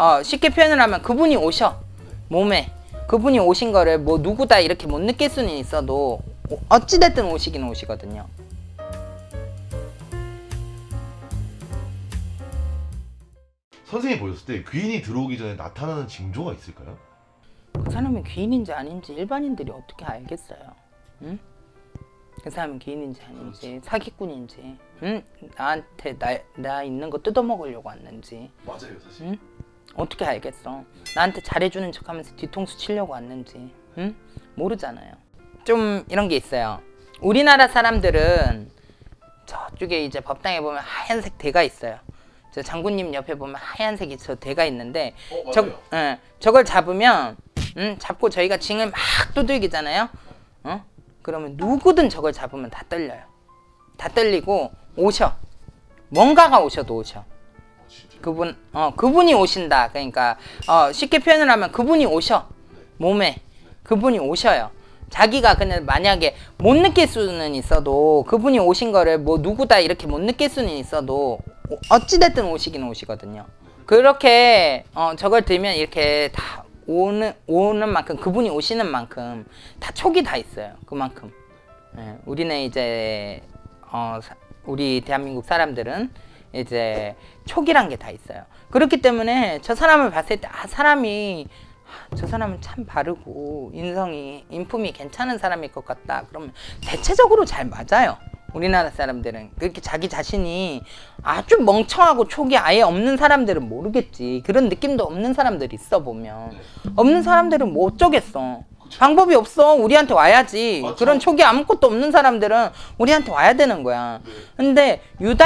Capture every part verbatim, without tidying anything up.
어, 쉽게 표현을 하면 그분이 오셔. 몸에. 그분이 오신 거를 뭐 누구다 이렇게 못 느낄 수는 있어도 어찌됐든 오시긴 오시거든요. 선생님이 보셨을 때 귀인이 들어오기 전에 나타나는 징조가 있을까요? 그 사람이 귀인인지 아닌지 일반인들이 어떻게 알겠어요? 응? 그 사람이 귀인인지 아닌지, 그렇지. 사기꾼인지, 응? 나한테 나, 나 있는 거 뜯어먹으려고 왔는지. 맞아요, 사실. 응? 어떻게 알겠어? 나한테 잘해주는 척하면서 뒤통수 치려고 왔는지, 응? 모르잖아요. 좀 이런 게 있어요. 우리나라 사람들은 저쪽에 이제 법당에 보면 하얀색 대가 있어요. 저 장군님 옆에 보면 하얀색이 저 대가 있는데, 어, 저, 예, 저걸 잡으면, 음, 잡고 저희가 징을 막 두들기잖아요. 어? 그러면 누구든 저걸 잡으면 다 떨려요. 다 떨리고 오셔. 뭔가가 오셔도 오셔. 그분, 어, 그분이 오신다. 그러니까 어, 쉽게 표현을 하면 그분이 오셔. 몸에. 그분이 오셔요. 자기가 그냥 만약에 못 느낄 수는 있어도 그분이 오신 거를 뭐 누구다 이렇게 못 느낄 수는 있어도 어찌됐든 오시긴 오시거든요. 그렇게 어, 저걸 들면 이렇게 다 오는, 오는 만큼, 그분이 오시는 만큼 다 촉이 다 있어요. 그만큼. 예, 우리는 이제 어, 사, 우리 대한민국 사람들은 이제 촉이란 게 다 있어요. 그렇기 때문에 저 사람을 봤을 때 아, 사람이 저 사람은 참 바르고 인성이, 인품이 괜찮은 사람일 것 같다. 그러면 대체적으로 잘 맞아요. 우리나라 사람들은. 그렇게 자기 자신이 아주 멍청하고 촉이 아예 없는 사람들은 모르겠지. 그런 느낌도 없는 사람들이 있어 보면. 없는 사람들은 뭐 어쩌겠어. 방법이 없어. 우리한테 와야지. 맞죠? 그런 촉이 아무것도 없는 사람들은 우리한테 와야 되는 거야. 근데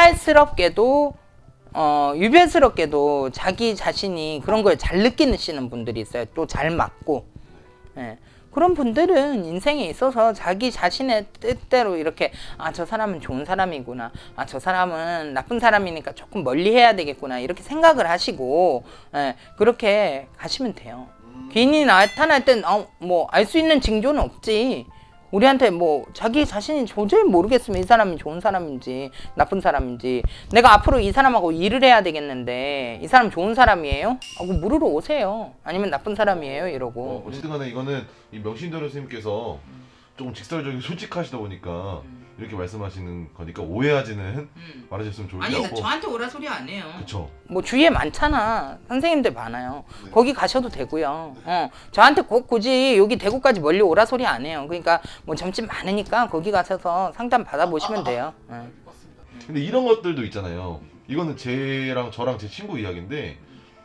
유달스럽게도 어, 유별스럽게도 자기 자신이 그런 걸 잘 느끼시는 분들이 있어요. 또 잘 맞고. 예. 그런 분들은 인생에 있어서 자기 자신의 뜻대로 이렇게 아, 저 사람은 좋은 사람이구나. 아, 저 사람은 나쁜 사람이니까 조금 멀리 해야 되겠구나. 이렇게 생각을 하시고 예, 그렇게 가시면 돼요. 귀인이 나타날 땐 어, 뭐 알 수 있는 징조는 없지. 우리한테 뭐 자기 자신이 도저히 모르겠으면 이 사람이 좋은 사람인지 나쁜 사람인지, 내가 앞으로 이 사람하고 일을 해야 되겠는데 이 사람 좋은 사람이에요? 하고 물으러 오세요. 아니면 나쁜 사람이에요? 이러고. 어, 어쨌든 간에 이거는 이 명신도련 선생님께서 조금 직설적이고 솔직하시다 보니까 이렇게 말씀하시는 거니까 오해하지는 음. 말하셨으면 좋을 것 같고. 아니, 저한테 오라 소리 안 해요. 그쵸. 뭐 주위에 많잖아. 선생님들 많아요. 네. 거기 가셔도 되고요. 어, 저한테 꼭 굳이 여기 대구까지 멀리 오라 소리 안 해요. 그러니까 뭐 점집 많으니까 거기 가셔서 상담 받아보시면 돼요. 아, 아, 아. 네. 맞습니다. 근데 이런 것들도 있잖아요. 이거는 쟤랑 저랑 제 친구 이야기인데,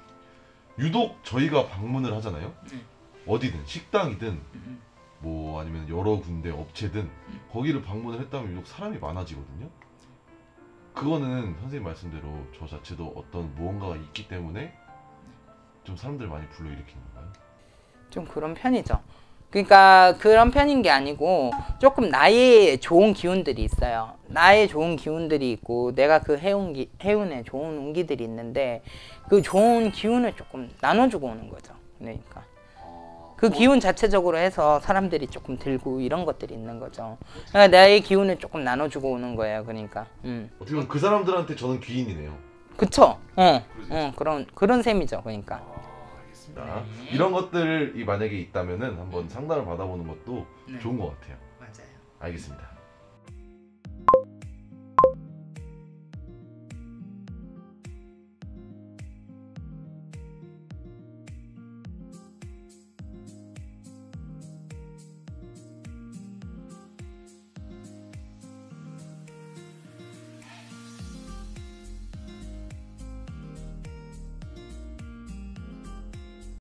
유독 저희가 방문을 하잖아요. 네. 어디든 식당이든 음. 뭐 아니면 여러 군데 업체든 음. 거기를 방문을 했다면 유독 사람이 많아지거든요. 그거는 선생님 말씀대로 저 자체도 어떤 무언가가 있기 때문에 좀 사람들 많이 불러일으키는 건가요? 좀 그런 편이죠. 그러니까 그런 편인 게 아니고 조금 나의 좋은 기운들이 있어요. 나의 좋은 기운들이 있고 내가 그 해운 기, 해운에 좋은 운기들이 있는데 그 좋은 기운을 조금 나눠주고 오는 거죠. 그러니까 그 기운 자체적으로 해서 사람들이 조금 들고 이런 것들이 있는 거죠. 그러니까 나의 기운을 조금 나눠주고 오는 거예요. 그러니까 음. 어떻게 보면 그 사람들한테 저는 귀인이네요. 그쵸? 어, 어 그런 그런 셈이죠. 그러니까. 아, 알겠습니다. 네. 이런 것들이 만약에 있다면은 한번 상담을 받아보는 것도 네. 좋은 것 같아요. 맞아요. 알겠습니다.